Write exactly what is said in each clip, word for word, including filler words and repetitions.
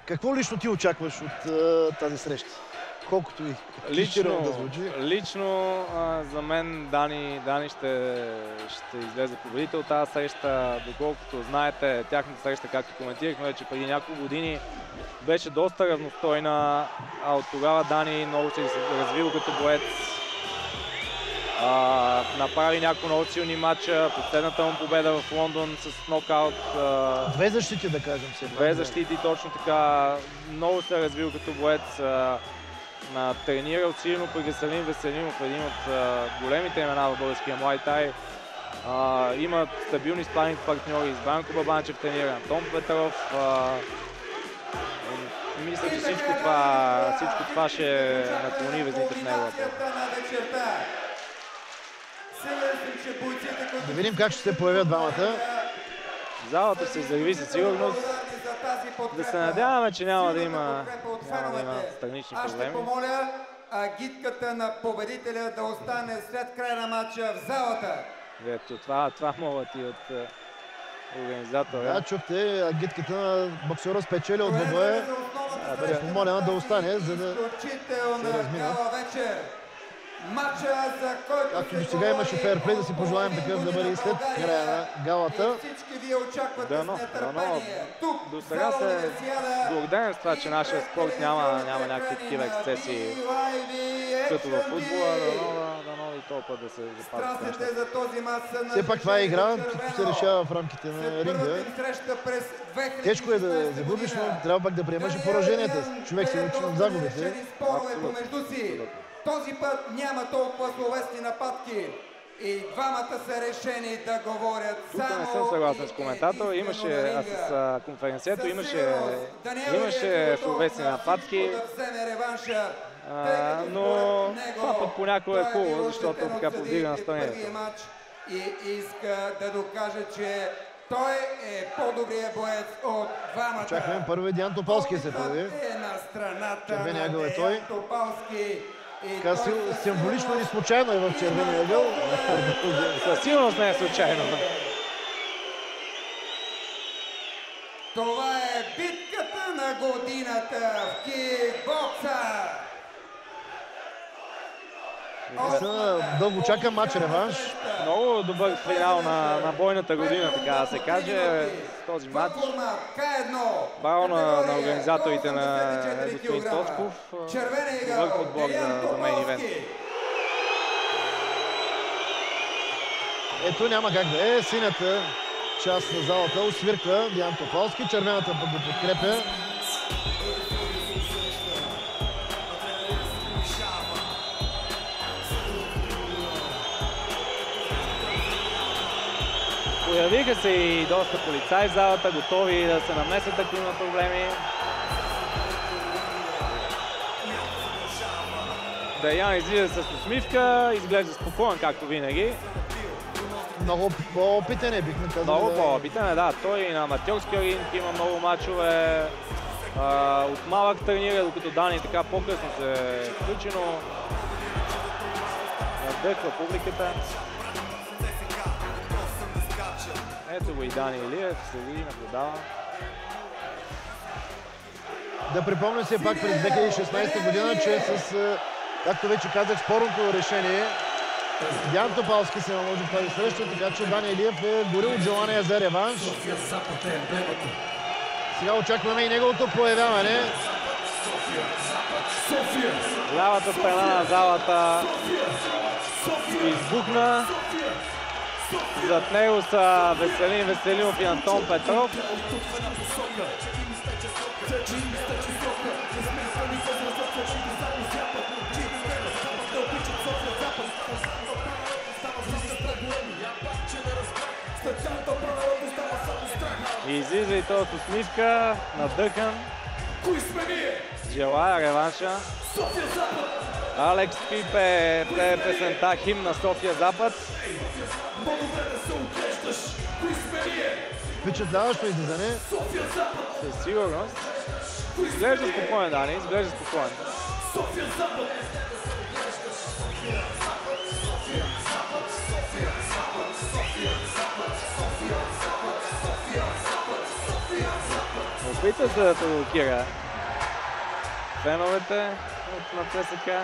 Какво лично ти очакваш от а, тази среща? Колкото и лично, да звучи. Лично а, за мен Дани, Дани ще, ще излезе победител тази среща. Доколкото знаете, тяхната среща, както коментирахме вече преди няколко години, беше доста равностойна, а от тогава Дани много се развил като боец. А, направи няколко много силни матча, последната му победа в Лондон с нокаут. А, две защити, да кажем се. Две защити, точно така. Много се развил като боец. А, на тренирал силно при Веселин Веселинов, един от а, големите имена в българския Муай Тай. А, има стабилни спаринг партньори. С Банко Бабанчев тренира, Антон Петров. А, мисля, че всичко това, всичко това ще наклони везните в него. Да видим как ще се появят двамата. Залата се заяви със сигурност. Да се надяваме, че няма да има, няма да има странични проблеми. Аз ще помоля агитката на победителя да остане след края на матча в залата. Ето, това, това могат и от организатора. Да, чухте, агитката на боксера спечели от двобоя. Бъде помолена да остане, за да се размина. Матча, за който както до сега имаше фейрплей, да си пожелаем такъв да бъде и след края на галата. Всички вие очаквате да, с но, нетърпение. Тук, до сега се благодарен с това, че нашия спорт няма, няма някакви такива ексцесии като в футбола, дано и толкова да се запазят неща. Все пак това е игра, всичко се решава в рамките на ринга. Тежко е да загубиш, но трябва пак да приемаш и пораженията. Човек се учи от загубите. Този път няма толкова словесни нападки и двамата са решени да говорят само... Тук не съм съгласен с коментатора, имаше, а с а, конференцията имаше, имаше словесни нападки, а, но това път понякога е хубаво, защото така повдига настроението. И иска да докаже, че той е по-добрият боец от двамата. Очакваме първи Диан Топалски се появи. Червения ъгъл е той. Така символично и случайно е в червения ъгъл. Със сигурност не е случайно. Това е битката на годината в кикбокса. Дълго чака матч реванш. Много добър финал на, на бойната година, така да се каже, с този матч. Браво на, на организаторите на господин Точков. Добър подбор за, за мейн ивент. Ето няма как да е. Синята част на залата освирква Диан Топалски. Червената пък го подкрепя. Появиха се и доста полицаи в залата, готови да се намесят, ако има проблеми. Даян излиза с усмивка, изглежда спокоен, както винаги. Много по-опитен е, бихме казали. Много по-опитен е, да. Той на аматьорски ринг има много мачове. А, от малък тренира, докато Дани така по-късно се е включено. Надъхва публиката. Ето го и Дани Илиев, седи, наблюдава. Да припомня се пак през две хиляди и шестнадесета година, че с, както вече казах, спорното решение Диан Топалски се наложи в тази среща, така че Дани Илиев е горил от желание за реванш. Сега очакваме и неговото появяване. Лявата страна на залата избухна. Зад него са Веселин Веселинов и Антон Петров. И излиза и този с усмивка, надъхан. Желая реванша. Алекс Пипе е песента химн на София Запад. Впечатляващо излизане. Със сигурност. Изглежда спокоен, Дани, изглежда спокоен. Опита се да провокира феновете на ЦСКА.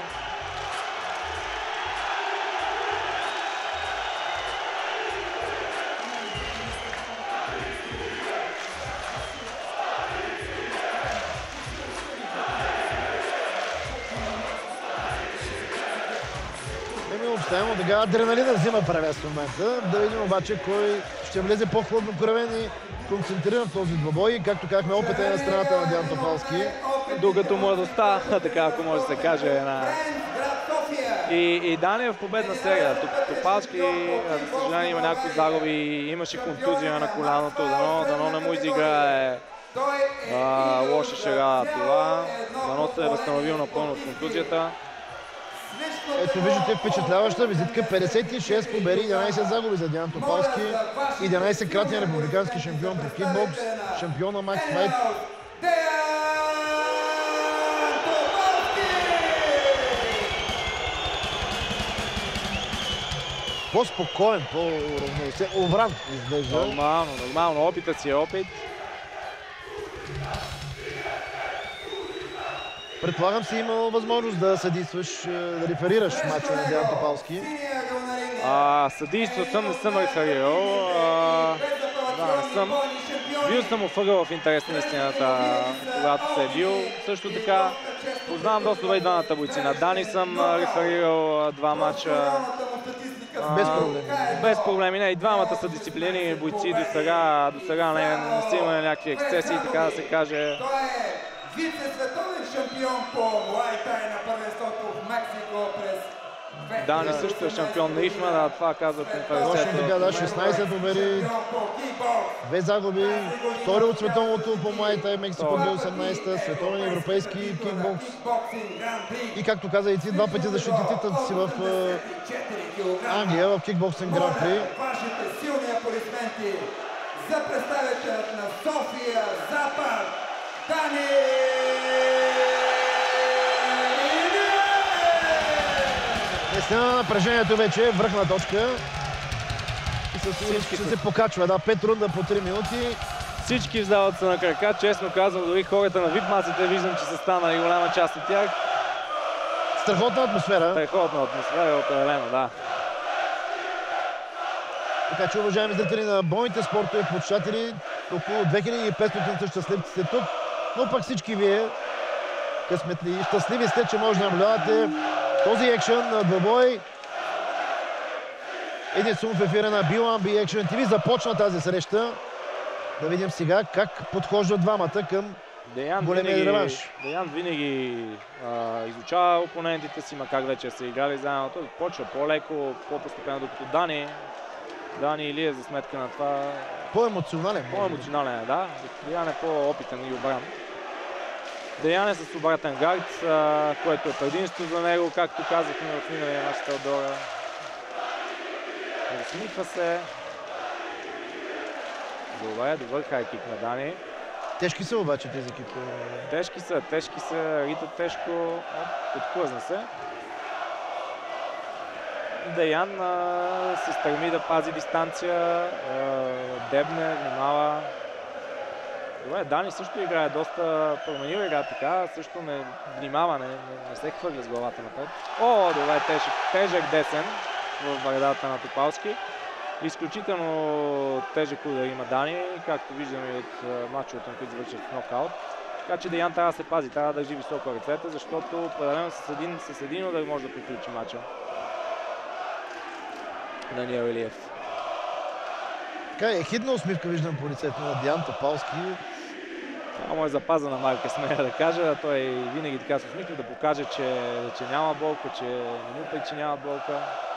Обставено така адреналина взима превес в момента. Да видим обаче кой ще влезе по-хладнокръвен и концентриран в този двобой. Както казахме, опитът е на страната на Диан Топалски. Докато младостта, така ако може да се каже, на... И, и Дани е в победна серия. Топалски, за съжаление, има някакви загуби, имаше контузия на коляното, дано, дано не му изиграе а, лоша шега това. Дано се е възстановил напълно от контузията. Ето виждате впечатляваща визитка, петдесет и шест победи, единайсет загуби за Диан Топалски, единайсет кратен републикански шампион по кикбокс, шампион на Макс Файт. По-спокоен, по-равновесен, обран изглежда. Нормално, нормално, опитът си е опит. Предполагам си имал възможност да съдействаш, да реферираш матча на Диан Топалски. А, съдейство съм, не съм реферирал. А, да, не съм. Бил съм офъгъл в интерес на истината, когато се е бил. Също така, познавам доста добре и двамата бойци. На Дани съм реферирал два матча. Без проблеми. Без проблеми, не. И двамата са дисциплинирани бойци. До сега, до сега не, не са имали някакви ексцесии, така да се каже. Вице-световен шампион по Муай-тай на първенството в Мексико през Дани също е шампион на ИФМА, да, това казват конференцията. Точно така, да, шестнайсет победи, две загуби, втори от световното по Муай-тай Мексико две хиляди и осемнайсета, световен европейски кикбокс. И както каза и ти, два пъти защити титлата си в Англия, в кикбоксинг Гран При. Вашите силни аплодисменти за представителят на София Запад, Дани! Наистина напрежението вече е връхна точка. И със ще се покачва. Да, пет рунда по три минути. Всички в залата са на крака. Честно казвам, дори хората на вип масите виждам, че са станали голяма част от тях. Страхотна атмосфера. Страхотна атмосфера, определено, да. Така че, уважаеми зрители на бойните спортове, почитатели, около две хиляди и петстотин са щастливците тук. Но пък всички вие, късметли и щастливи сте, че може да наблюдавате този екшън на двобой. Единствено в ефира на би уан би Action ти ви започна тази среща. Да видим сега как подхождат двамата към Деян големия винаги, реванш. Деян винаги а, изучава опонентите си, макар вече са играли заедно. Той почва по-леко, по-постепенно, докато Дани, Дани или е за сметка на това. По-емоционален. По-емоционален е, да. Деян е по-опитен и обран. Деян е с обратен гард, а, което е предимство за него, както казахме в миналия мач Теодора. Размихва се. Добре, добър хайкик на Дани. Тежки са обаче тези кикове. Тежки са, тежки са, рита тежко, подхлъзна се. Деян а, се стреми да пази дистанция, а, дебне, внимава. Добре, Дани също играе доста, променил игра така, също не внимава, не, не, не се хвърля с главата напред. О, добре, тежък, тежък десен в брадата на Топалски. Изключително тежък удар има Дани, както виждаме и от мачовете, които завършат в нокаут. Така че Деян трябва да се пази, трябва да държи високо ръцете, защото определено с един, с един удар може да приключи мача. Даниел Илиев. Така е, хидна усмивка виждам по лицето на Диан Топалски. Това му е запазена марка, смея да кажа. Той винаги така се усмихва да покаже, че, че няма болка, че не му причинява болка.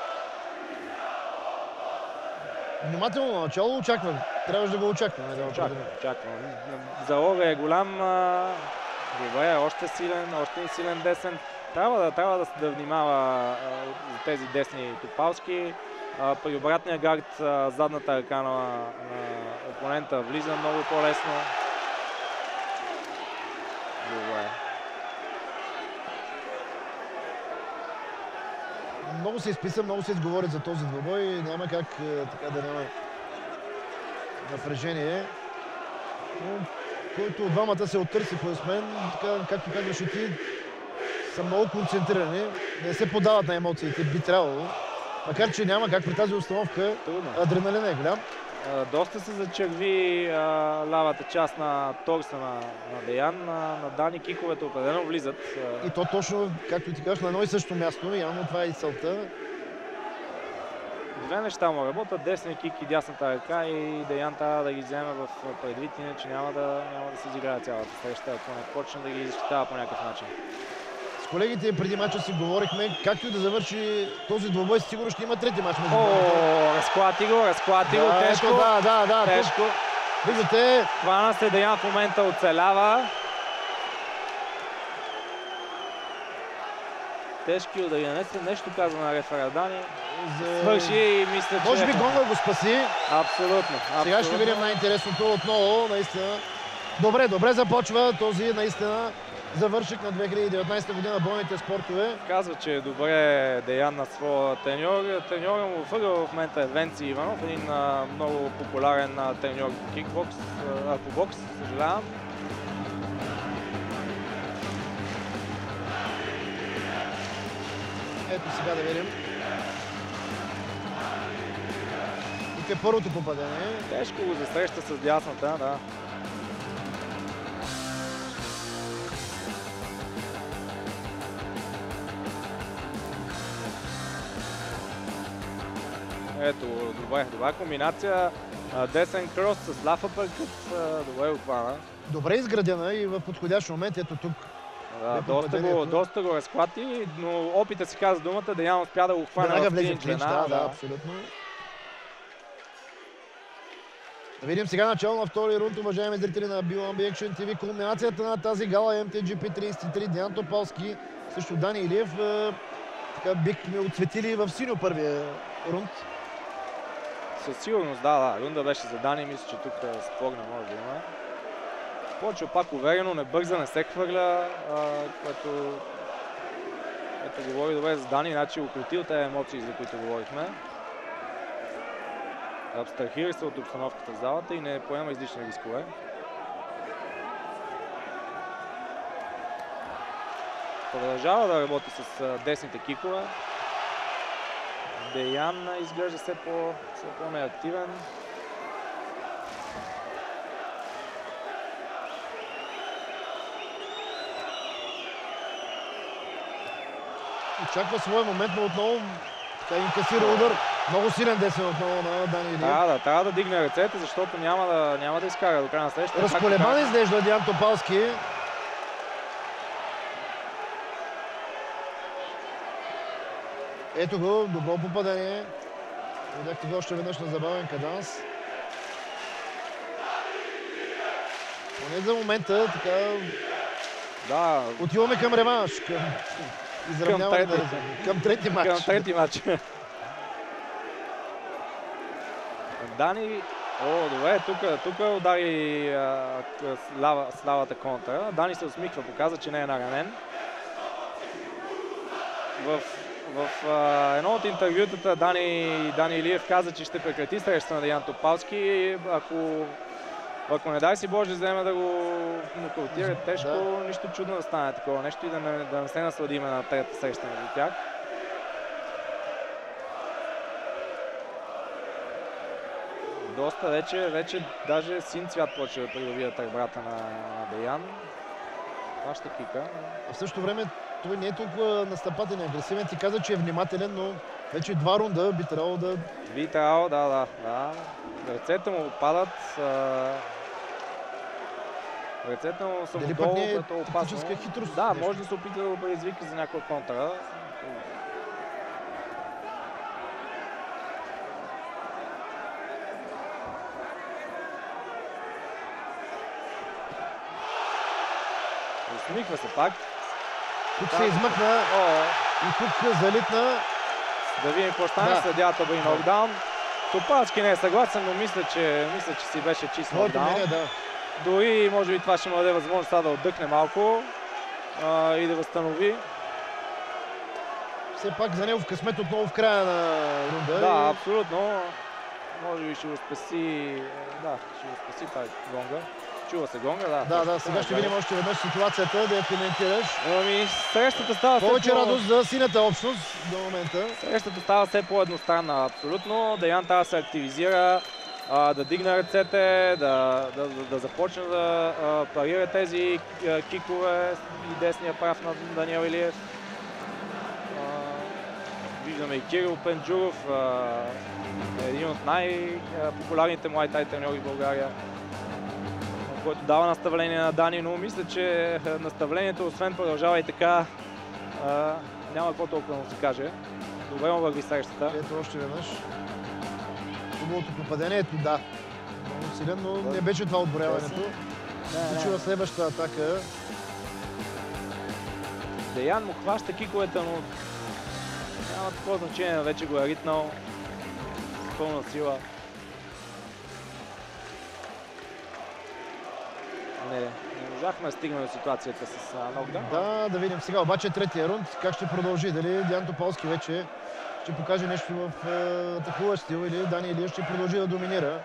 Внимателно на начало очаквам. Трябваше да го очакваме. Да очаквам, очаквам. Залога е голям. Добре, още силен, още силен десен. Трябва да, трябва да, да внимава за тези десни Топалски. При обратния гард задната ръка на, на опонента влиза много по-лесно. Добре. Много се изписа, много се изговори за този двобой. Няма как така да няма напрежение. Но който от двамата се оттърси, пояс мен, така, както казваше ти, са много концентрирани, не се подават на емоциите, би трябвало. Макар че няма как при тази установка, адреналина е голям. А, доста се зачерви а, лявата част на торса на, на Деян, на, на Дани киковете определено влизат. И то точно, както ти казах, на едно и също място, явно това е и целта. Две неща му работят, десния кик и дясната ръка, и Деян трябва да ги вземе в предвид, иначе няма да, няма да се изиграе цялата среща, ако не почне да ги защитава по някакъв начин. С колегите преди мача си говорихме, както и да завърши този двобой, сигурно ще има трети мач. О, разклати го, разклати го, да, тежко. Да, да, да. Тежко. Виждате. Хвана се, Деян в момента оцелява. Тежки удари, нанесе нещо, казва на рефера Дани. За... Свърши и мисля, че... Може би гонга го спаси. Абсолютно, абсолютно. Сега ще видим най-интересното отново, наистина. Добре, добре започва този наистина завършик на две хиляди и деветнадесета година бойните спортове. Казва, че е добре Деян на своя треньор. Треньора му въгъл в момента е Венци Иванов, един а, много популярен а, треньор по кикбокс, а, по бокс, съжалявам. Ето сега да видим. Тук е първото попадение. Тежко го засреща с дясната, да. Ето, добре, добра комбинация. Десен крос с лафа пъркът, добре го хвана. Добре изградена и в подходящ момент, ето тук. Да, доста, го, доста го разклати, но опита си каза думата, Деян успя да го хване в клинч. Да, да, да, абсолютно. Да видим сега начало на втори рунд, уважаеми зрители на би о ен би Action ти ви. Кулминацията на тази гала Ем Ти Джи Пи тридесет и три, Деян Топалски срещу Дани Илиев. Така бихме отсветили в синьо първия рунд. Със сигурност, да, да. Рунда беше за Дани, мисля, че тук спогна може да има. Почва пак уверено, не бърза, не се хвърля, което, което говори добре за Дани, иначе укротил тези емоции, за които говорихме. Абстрахира се от обстановката в залата и не поема излишни рискове. Продължава да работи с десните кикове. Деян изглежда все по-неактивен. Очаква своя момент, но отново така инкасира удар. Много силен десен отново на Дани Илиев. Да, да, трябва да дигне ръцете, защото няма да, няма да изкара до края на срещата. Разколебан изглежда Деян Топалски. Ето го, добро попадение. Видяхте го още веднъж на забавен каданс. Поне за момента така... Да. Отиваме към реванш, към изравняване на резултат. Към трети матч. Към трети матч. Дани... О, добре, тук, тук удари а, с, лава, с лавата контра. Дани се усмихва, показва, че не е наранен. В, в а, едно от интервютата Дани, Дани Илиев каза, че ще прекрати срещата на Деян Топалски. Ако, ако не дай си Боже, вземе да го нокаутира, тежко, да. Нищо чудно да стане такова нещо и да не, да не се насладиме на третата среща между тях. Доста вече, вече даже син цвят почва да придобива търбрата на, на Деян. Това ще кика. А в същото време той не е толкова настъпателен, агресивен. Ти каза, че е внимателен, но вече два рунда би трябвало да... Би трябвало, да, да, да. Ръцете му падат. Ръцете му са отдолу, което е опасно. Хитрост, да, нещо. може да се опита да го предизвика за някаква контра. Усмихва се пак. Тук да. се измъкна О, и тук залитна. Да видим какво стане, да. Съдята бъде нокдаун. Топалски не е съгласен, но мисля, че, мисля, че си беше чист нокдаун. Да. Дори може би това ще му даде възможност да отдъхне малко а, и да възстанови. Все пак за него в късмет отново в края на рунда. Да, и... абсолютно. Може би ще го спаси, да, ще го спаси тази гонга. Чува се гонга, да. Да, да, сега ще видим още веднъж ситуацията, да я коментираш. Ами, срещата става Повече все по... радост за сината общност до момента. Срещата става все по-едностранна, абсолютно. Деян трябва да се активизира, а, да дигне ръцете, да, да, да, да започне да а, парира тези а, кикове и десния прав на Даниел Илиев. А, виждаме и Кирил Пенджуров, а, един от най-популярните муай-тай треньори в България, който дава наставление на Дани, но мисля, че наставлението, освен продължава и така, а, няма какво толкова да се каже. Добре му върви срещата. Ето още веднъж. Хубавото попадението, да. Много силен, но не беше това отборяването. Случва следващата атака. Деян му хваща киковете, но няма такова значение, вече го е ритнал с пълна сила. Не, не можахме да стигнем до ситуацията с нокдаун. Да, да видим сега обаче третия рунд как ще продължи. Дали Диан Топалски вече ще покаже нещо в е, атакуващ стил или Дани Илиев ще продължи да доминира.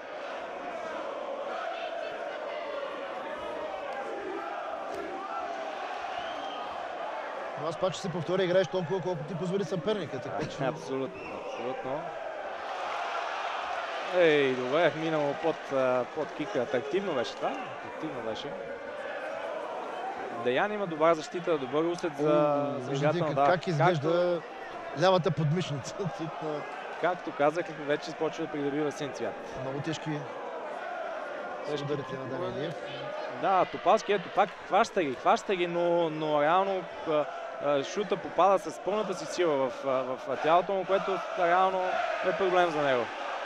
Но аз пак ще се повторя, играеш толкова, колко ти позволи съперника. Така, че... Абсолютно, абсолютно. Ей, добре, минало под, под кика. Атрактивно беше това. Атрактивно беше. Деян има добра защита, добър усет за, за играта на да. Как изглежда както... лявата подмишница? Както казах, вече започва да придобива син цвят. Много тежки ударите на Дани Илиев. Да, Топалски, ето пак хваща ги, хваща ги, но, но реално шута попада с пълната си сила в, в, в тялото му, което реално е проблем за него.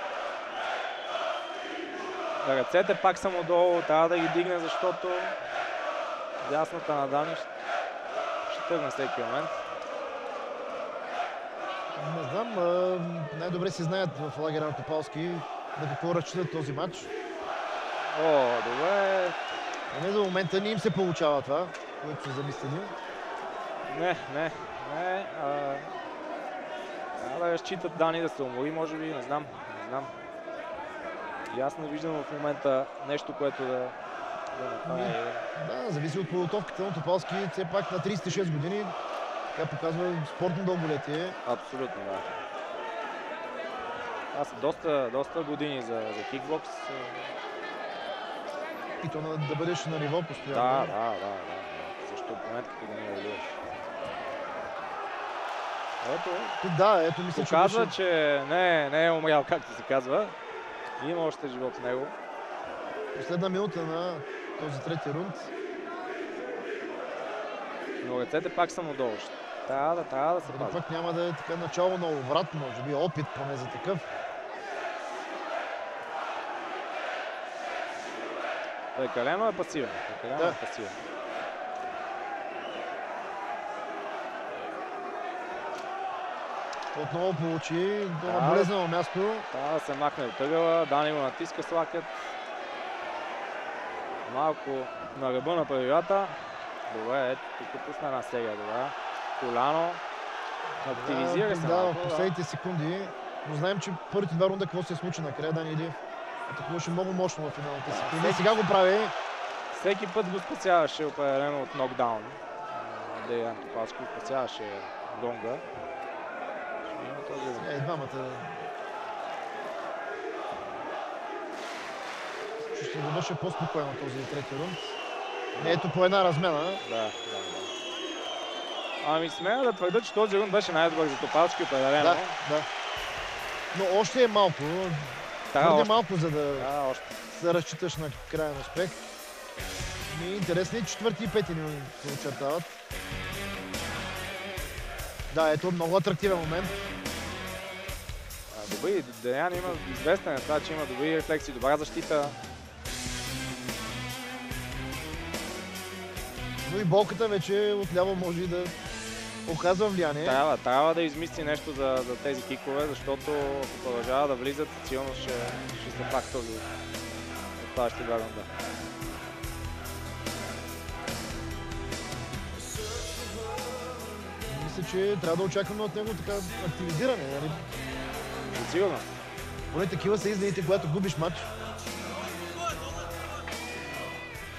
Ръцете пак са му долу, трябва да ги дигне, защото дясната на Дани ще, ще тръгне всеки момент. Не знам, най-добре си знаят в лагера на Топалски на какво разчитат този матч. О, добре. А не за момента не им се получава това, което са замислени. Не, не, не. Трябва да разчитат Дани да се умори, може би, не знам, не знам. И аз не виждам в момента нещо, което да, да направи. Да, зависи от подготовката на Топалски. Все пак на тридесет и шест години, така показва спортно дълголетие. Абсолютно, да. Това са доста, доста години за, за кикбокс. И то на, да бъдеш на ниво постоянно. Да, да, да, да. Също опонент като Даниел Илиев. Ето, тук да, ето мисля, показва, че, беше... че не, не е умрял, както се казва. Има още живот в него. Последна минута на този трети рунд. Но ръцете пак са му долу. Трябва да, трябва да се да, пази. Пак няма да е така начало на обрат, може би опит поне за такъв. Прекалено е пасивен. Прекалено да. е пасивен. Отново получи до на болезнено място. Трябва да се махне от ъгъла. Дани го натиска с лакет. Малко на ръба на правилата. Добре, ето тук пусна една серия. Добре. Коляно. Активизира да, се да, малко. в последните секунди. Но знаем, че първите два рунда какво се случи накрая. Дани Илиев атакуваше много мощно в финалните секунди. Сега го прави. Всеки път го спасяваше определено от нокдаун. Деян Топалски спасяваше гонга. Сега и двамата. Ще го беше по-спокойно този трети рунд. Ето по една размяна. Да, да, да. Ами смея да твърда, че този рунд беше най-добър за Топалски определено. Да, да. Но още е малко. Твърде малко, за да, да още. да разчиташ на крайен успех. И интересни четвърти и пети ни се очертават. Да, ето много атрактивен момент. Добри, Деян има известен е това, че има добри рефлекси, добра защита. Но и болката вече отляво може и да оказва влияние. Трябва, трябва да измисли нещо за, за тези кикове, защото ако продължава да влизат, силно ще, ще се пак този от това ще два рунда. Мисля, че трябва да очакваме от него така активизиране. Нали? Сигурно. Поне такива са изгледите, когато губиш матч.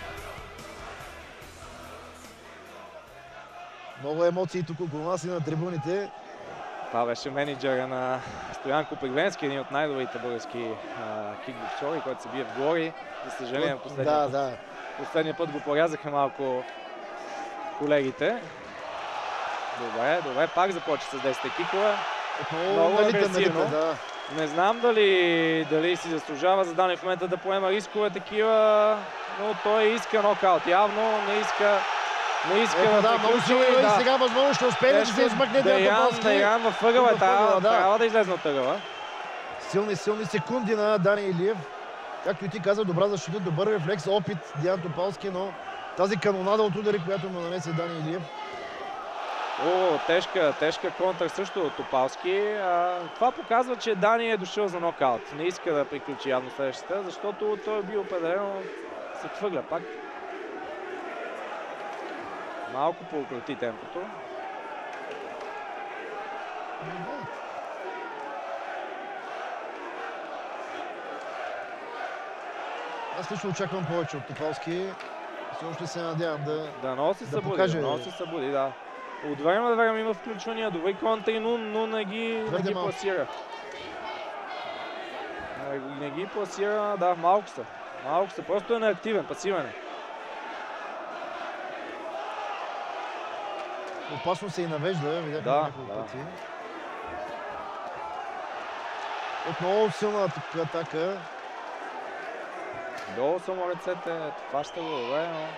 Много емоции тук около нас и на трибуните. Това беше менеджера на Стоян Копривленски, един от най-добрите български кикбоксери, който се бие в гори. За съжаление, последния, да, път, да. последния път го порязаха малко колегите. Добре, добре, пак започва с десет кикове. Много агресивно. Да. Не знам дали, дали си заслужава за Дани в момента да поема рискове такива, но той иска нокаут. Явно не иска, не иска Ето, да, да, много силно да. и сега възможно ще успее да се измъкне Дян Топалски. Даян във ъгъла, Тук във ъгъла, да. трябва да излезе от ъгъла. Силни, силни секунди на Дани Илиев. Както и ти каза, добра защита, добър рефлекс, опит Дян Топалски, но тази канонада от удари, която му нанесе Дани Илиев. О, тежка, тежка контра също от Топалски. А, това показва, че Дани е дошъл за нокаут. Не иска да приключи явно следващата, защото той би определено се хвърля пак. Малко поукрати темпото. Аз лично очаквам повече от Топалски. Все още се надявам да... Дано се да събуди, покаже... дано се събуди, да. От време на време има включвания, добри контри, но, но не ги, не ги пласира. Не, не ги пласира, да, малко са. Малко са, просто е неактивен, пасивен. Опасно се и навежда, видяхме да, няколко да. пъти. Отново силна атака. Долу са му ръцете, хваща го добре, но...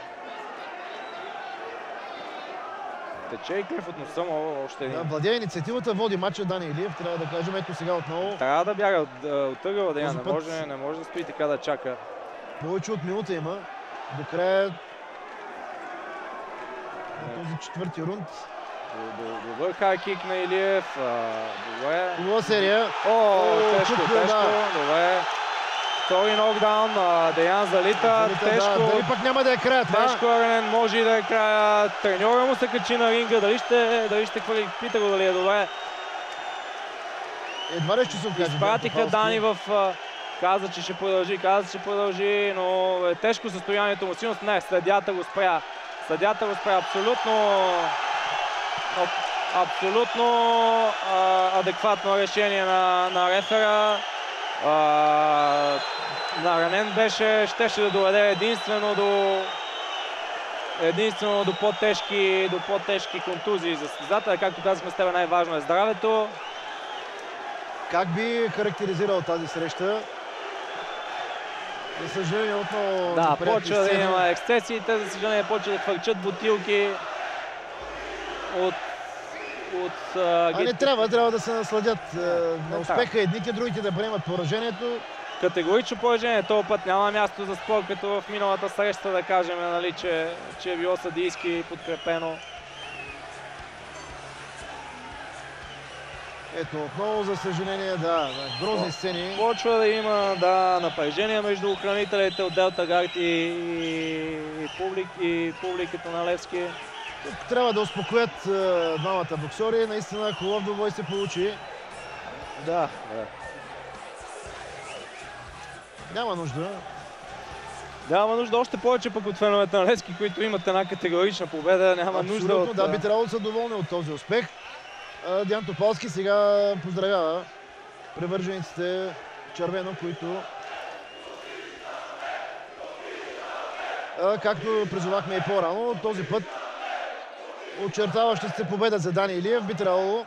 Тече и кръв от носа му още един. Да, владее инициативата, води матча Дани Илиев, трябва да кажем. Ето сега отново. Трябва да бяга от, от ъгъла, да не, път... може, не може да стои така да чака. Повече от минута има. До края на този четвърти рунд. Добър хайкик на Илиев. Добре. Хубава серия. О, О тежко, тук, тежко. Да. Добре. Втори нокдаун. Деян залита. залита Тежко. Да. Дали пък няма да е края това? Тежко ранен, може и да е края. Треньора му се качи на ринга. Дали ще, дали ще хвърли? Пита го дали е добре. Едва ли ще се окаже. Изпратиха Дани в... Каза, че ще продължи, каза, че ще продължи, но е тежко състоянието му. Силност не, съдята го спря. Съдята го спря абсолютно... Абсолютно а, адекватно решение на, на рефера. А, наранен беше, щеше да доведе единствено до единствено до по-тежки до по-тежки контузии за състезателя. Както казахме с тебе, най-важно е здравето. Как би характеризирал тази среща? За съжаление отново... Да, почва да има ексцесиите, за съжаление почва да хвърчат бутилки от От, а, а не трябва, трябва да се насладят а, на успеха да. едните, другите да приемат поражението. Категорично поражение. Този път няма място за спор, като в миналата среща, да кажем, нали, че, че е било съдийски подкрепено. Ето, отново, за съжаление, да, да грозни сцени. Почва да има, да, напрежение между охранителите от Делта Гард и, и, публик, и публиката на Левски. Тук трябва да успокоят е, двамата боксери. Наистина хубав двубой се получи. Да, да. Няма нужда. Няма нужда още повече пък от феновете на Левски, които имат една категорична победа. Няма Абсолютно, нужда от... да, би трябвало да са доволни от този успех. Дян Топалски сега поздравява привържениците червено, които както призовахме и по-рано, този път очертаваща се победа за Дани Илиев, би трябвало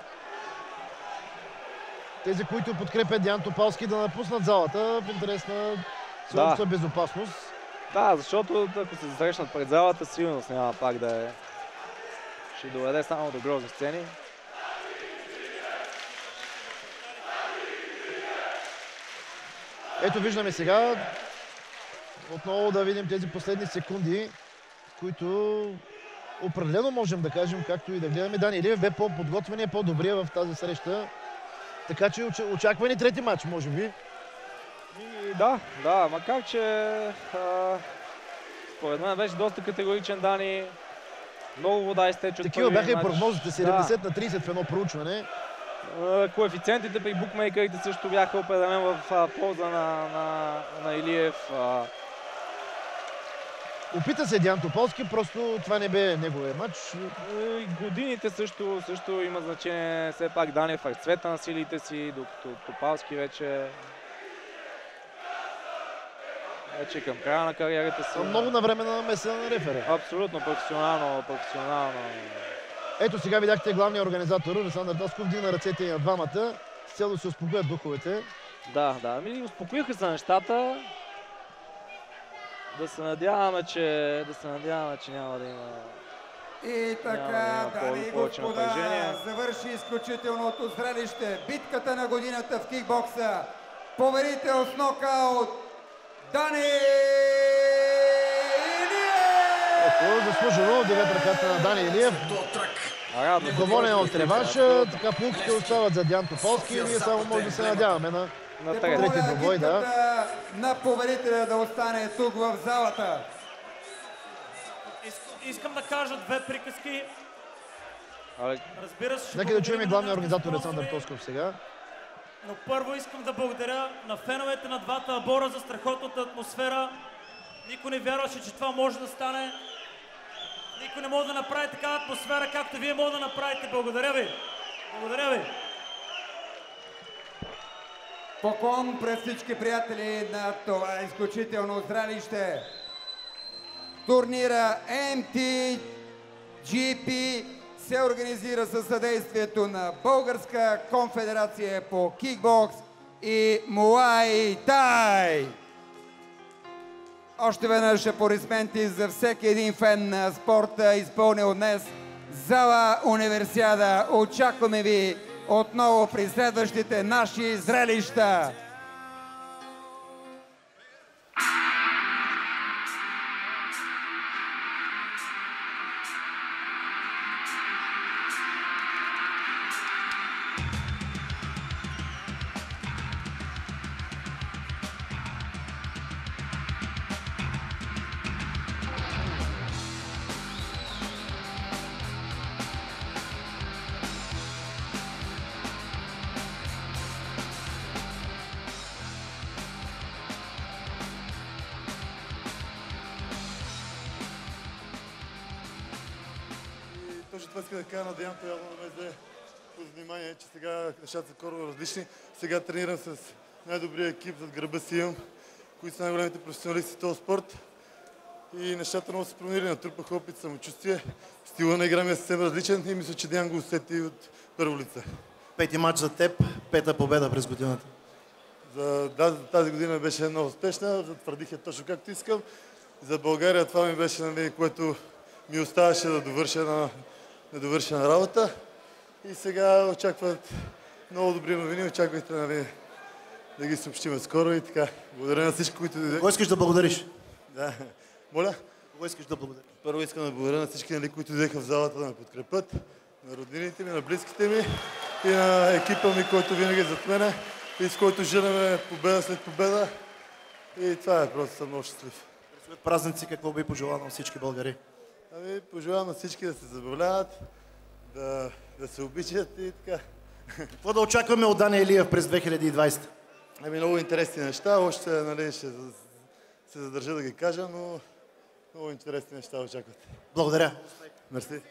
тези, които подкрепят Дян Топалски, да напуснат залата в интерес на своята да. безопасност. Да, защото ако се засрещнат пред залата, сигурно няма пак да е... Ще доведе само до грозни сцени. Ето виждаме сега отново да видим тези последни секунди, които определено можем да кажем, както и да гледаме. Дани Илиев бе по-подготвения, по-добрия в тази среща. Така че очаква ни трети матч, може би. И, да, да, макар че а, според мен беше доста категоричен Дани. Много вода изтече от такива бяха матч. И прогнозите, седемдесет на трийсет в едно проучване. А, коефициентите при букмейкерите също бяха определен в а, полза на, на, на Илиев. А, Опита се Диан Тополски, просто това не бе неговия матч. Годините също, също има значение. Все пак Дани е в разцвета на силите си, докато Топалски вече вече към края на кариерата си. Много навременна намеса на рефера. Абсолютно професионално, професионално. Ето сега видяхте главния организатор Александър Тосков вдигна ръцете и на двамата с цел да се успокоят духовете. Да, да, ми успокоиха се нещата. Да се надяваме, че да се надяваме, че няма да има. И така, дами и господа, завърши изключителното зрелище. Битката на годината в кикбокса. Победител с нокаут Дани Илиев! Заслужено дигат ръката на Дани Илиев. Доволен от реванша, така пулките остават за Диан Тополски и ние само може да се надяваме на, на трети двобой. Да. На победителя да остане тук в залата. Искам да кажа две приказки. Разбира се, нека да чуем и главния организатор Александър Тосков сега. Но първо искам да благодаря на феновете на двата абора за страхотната атмосфера. Никой не вярваше, че това може да стане. Никой не може да направи такава атмосфера, както вие може да направите. Благодаря ви. Благодаря ви. Поклон пред всички приятели на това изключително зрелище. Турнира Ем Ти Джи Пи се организира със съдействието на Българска конфедерация по кикбокс и Муай Тай. Още веднъж аплодисменти за всеки един фен на спорта, изпълнил днес зала Универсиада. Очакваме ви отново при следващите наши зрелища. Точно това иска да кажа на Диан, явно ме взе под внимание, че сега нещата са коренно различни. Сега тренирам с най-добрия екип зад гърба си имам, които са най-големите професионалисти в този спорт. И нещата много се променили, натрупах опит, самочувствие. Стила на игра ми е съвсем различен и мисля, че Диан го усети от първо лице. Пети матч за теб, пета победа през годината. За, да, тази година беше много успешна, затвърдих я точно както искам. За България това ми беше, нали, което ми оставаше да довърша на, да довърша на работа. И сега очакват много добри новини, очаквайте, нали, да ги съобщим скоро и така. Благодаря на всички, които... Кого искаш да благодариш? Да. Моля? Кого искаш да благодариш? Първо искам да благодаря на всички, нали, които дойдоха в залата да ме подкрепят, на роднините ми, на близките ми и на екипа ми, който винаги е зад мене и с който женаме победа след победа. И това е, просто съм много щастлив. След празници какво би пожелал на всички българи? Ами, пожелавам на всички да се забавляват, да, да се обичат и така. Какво да очакваме от Дани Илиев през две хиляди и двадесета? Ами, много интересни неща, още, нали, ще се задържа да ги кажа, но много интересни неща очаквате. Благодаря. Мерси.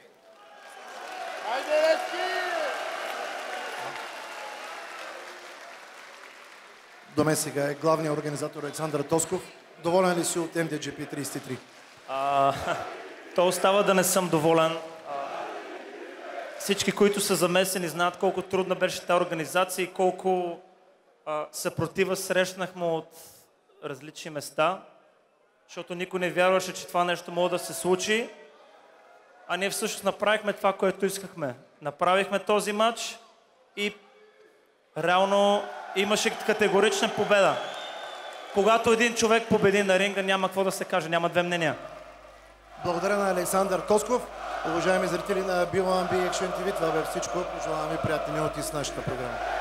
До мен сега е главният организатор Александър Тосков. Доволен ли си от Ем Ди Джи Пи тридесет и три? А, то остава да не съм доволен. А, всички, които са замесени, знаят колко трудна беше тази организация и колко а, съпротива срещнахме от различни места, защото никой не вярваше, че това нещо може да се случи. А ние всъщност направихме това, което искахме. Направихме този матч и реално имаше категорична победа. Когато един човек победи на ринга, няма какво да се каже, няма две мнения. Благодаря на Александър Тосков. Уважаеми зрители на Би Уан Би Action Ти Ви, това бе всичко. Пожелавам ви приятни минути с нашата програма.